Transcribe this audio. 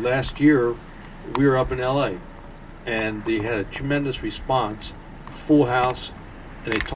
Last year, we were up in LA, and they had a tremendous response, full house, and they